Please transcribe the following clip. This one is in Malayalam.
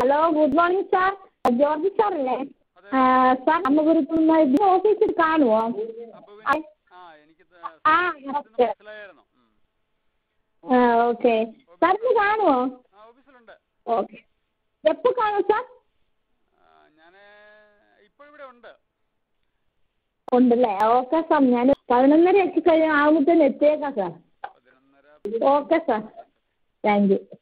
Hello, good morning sir. George സാറല്ലേ? സാർ അമ്മകുരുത്ത് ഓഫീസിൽ കാണുമോ? ഓക്കെ. സാറിന് കാണുമോ? ഓക്കെ. എപ്പോൾ കാണും സാർ? ഉണ്ടല്ലേ? Okay sir. ഞാൻ 11:30 ആകുമ്പോഴത്തേന് എത്തിയേക്കാം sir. Okay sir. Thank U.